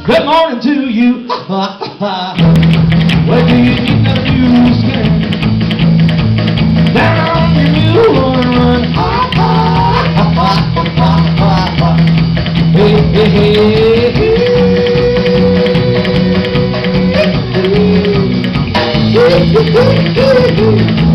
Good morning to you. Where do you get the news? Down the new run. Hey, hey, hey.